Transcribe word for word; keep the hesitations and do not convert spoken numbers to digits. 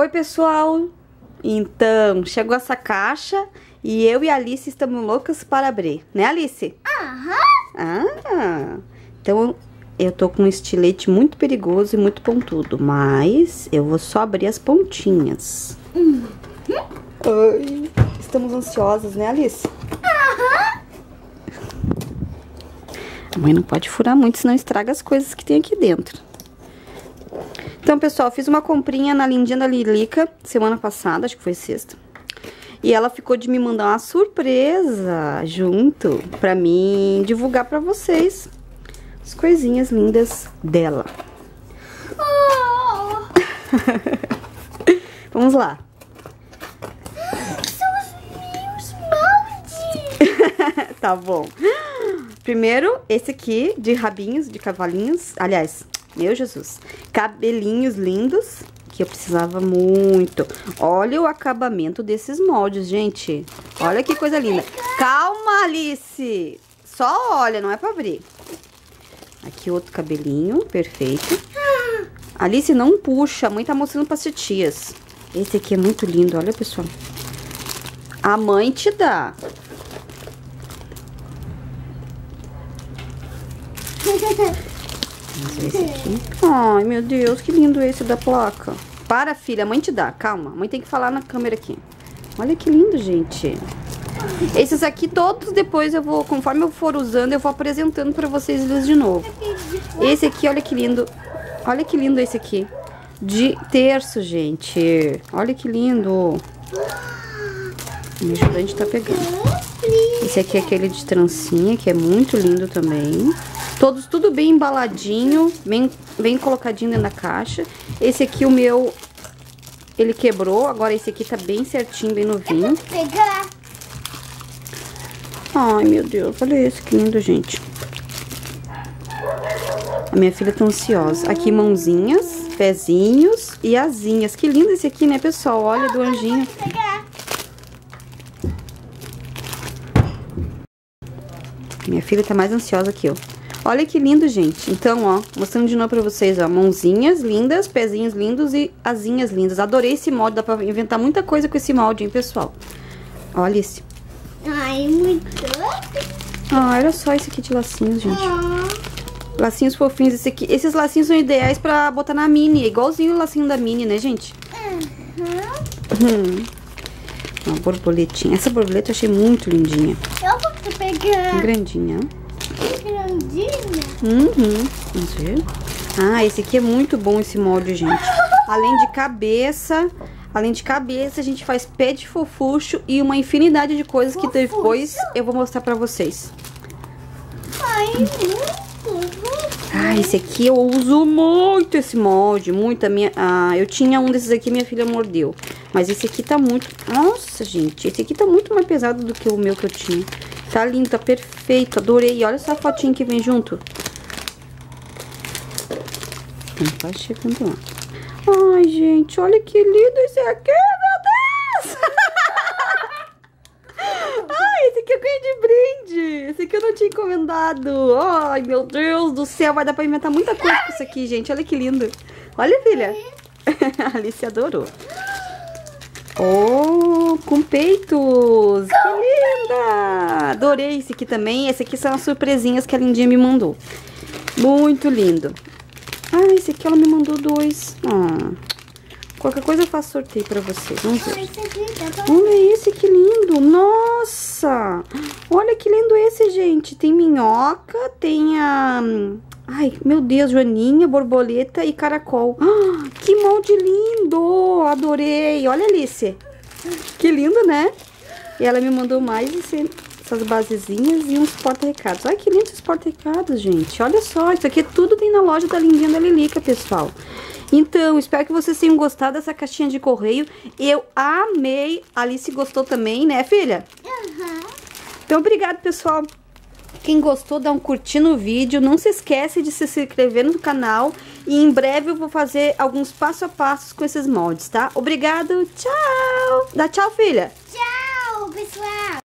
Oi, pessoal! Então, chegou essa caixa e eu e a Alice estamos loucas para abrir, né, Alice? Aham! Ah! Então, eu tô com um estilete muito perigoso e muito pontudo, mas eu vou só abrir as pontinhas. Uhum. Ai, estamos ansiosas, né, Alice? Aham! A mãe não pode furar muito, senão estraga as coisas que tem aqui dentro. Então, pessoal, fiz uma comprinha na Lindinha da Lilica semana passada, acho que foi sexta. E ela ficou de me mandar uma surpresa junto pra mim divulgar pra vocês as coisinhas lindas dela. Oh. Vamos lá. São os meus moldes! Tá bom. Primeiro, esse aqui de rabinhos, de cavalinhos. Aliás, meu Jesus. Cabelinhos lindos, que eu precisava muito. Olha o acabamento desses moldes, gente. Olha que coisa linda. Calma, Alice. Só olha, não é pra abrir. Aqui outro cabelinho, perfeito. Alice, não puxa. A mãe tá mostrando pras tias. Esse aqui é muito lindo, olha, pessoal. A mãe te dá. Vamos ver esse aqui. Ai, meu Deus, que lindo esse da placa. Para, filha, a mãe te dá. Calma, a mãe tem que falar na câmera aqui. Olha que lindo, gente. Esses aqui todos depois eu vou, conforme eu for usando, eu vou apresentando pra vocês eles de novo. Esse aqui, olha que lindo. Olha que lindo esse aqui. De terço, gente. Olha que lindo. O meu ajudante tá pegando. Esse aqui é aquele de trancinha, que é muito lindo também. Todos, tudo bem embaladinho, bem, bem colocadinho dentro da caixa. Esse aqui, o meu, ele quebrou. Agora esse aqui tá bem certinho, bem novinho. Pegar. Ai, meu Deus, olha esse, que lindo, gente. A minha filha tá ansiosa. Aqui, mãozinhas, pezinhos e asinhas. Que lindo esse aqui, né, pessoal? Olha, do anjinho. Minha filha tá mais ansiosa que eu. Olha que lindo, gente. Então, ó, mostrando de novo pra vocês, ó. Mãozinhas lindas, pezinhos lindos e asinhas lindas. Adorei esse molde, dá pra inventar muita coisa com esse molde, hein, pessoal. Olha esse. Ai, muito. Ah, olha só esse aqui de lacinhos, gente. Ah. Lacinhos fofinhos. Esse aqui, esses lacinhos são ideais pra botar na Mini. É igualzinho o lacinho da Mini, né, gente? Uhum. Hum. Uma borboletinha. Essa borboleta eu achei muito lindinha. Eu posso pegar. Grandinha. Grandinha? Uhum. Vamos ver. Ah, esse aqui é muito bom, esse molde, gente. Além de cabeça, além de cabeça, a gente faz pé de fofucho e uma infinidade de coisas que depois eu vou mostrar pra vocês. Ai, muito. Ah, esse aqui eu uso muito, esse molde, muito. A minha, ah, eu tinha um desses aqui, minha filha mordeu. Mas esse aqui tá muito... Nossa, gente, esse aqui tá muito mais pesado do que o meu que eu tinha. Tá lindo, tá perfeito, adorei. Olha essa fotinha que vem junto. Não pode chegando lá. Ai, gente, olha que lindo esse aqui, meu Deus! Ai, esse aqui eu ganhei de brinde. Esse aqui eu não tinha encomendado. Ai, meu Deus do céu, vai dar pra inventar muita coisa com isso aqui, gente. Olha que lindo. Olha, filha. A Alice adorou. Oh, com peitos. Que linda. Adorei esse aqui também. Esse aqui são as surpresinhas que a Lindinha me mandou. Muito lindo. Ah, esse aqui ela me mandou dois. Ah, qualquer coisa eu faço sorteio pra vocês. Vamos ver. Olha esse, que lindo. Nossa. Olha que lindo esse, gente. Tem minhoca, tem a... Ai, meu Deus, joaninha, borboleta e caracol. Ah, que molde lindo! Adorei! Olha, Alice. Que lindo, né? E ela me mandou mais esse, essas basezinhas e uns porta-recados. Ai, que lindo esses porta-recados, gente. Olha só, isso aqui tudo tem na loja da Lindinha da Lilica, pessoal. Então, espero que vocês tenham gostado dessa caixinha de correio. Eu amei. A Alice gostou também, né, filha? Uhum. Então, obrigado, pessoal. Quem gostou, dá um curtir no vídeo. Não se esquece de se inscrever no canal. E em breve eu vou fazer alguns passo a passos com esses moldes, tá? Obrigado, tchau! Dá tchau, filha! Tchau, pessoal!